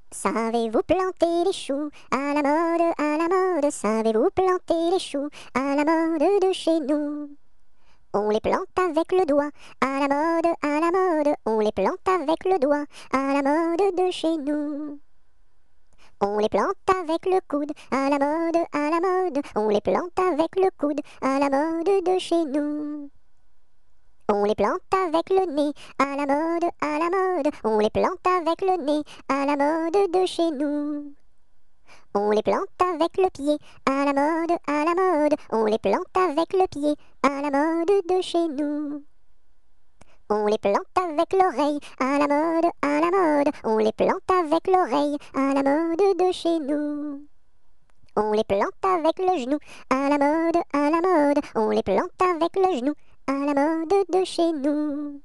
Savez-vous planter les choux à la mode, à la mode? Savez-vous planter les choux à la mode de chez nous? On les plante avec le doigt, à la mode, à la mode. On les plante avec le doigt, à la mode de chez nous. On les plante avec le coude, à la mode, à la mode. On les plante avec le coude, à la mode de chez nous. On les plante avec le nez, à la mode, à la mode. On les plante avec le nez, à la mode de chez nous. On les plante avec le pied, à la mode, à la mode. On les plante avec le pied, à la mode de chez nous. On les plante avec l'oreille, à la mode, à la mode. On les plante avec l'oreille, à la mode de chez nous. On les plante avec le genou, à la mode, à la mode. On les plante avec le genou, à la mode de chez nous.